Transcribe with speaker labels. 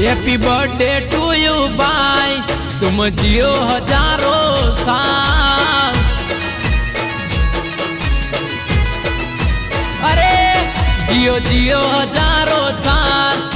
Speaker 1: Happy birthday to you bye, तुम जियो हजारों साल। अरे जियो जियो हजारों साल।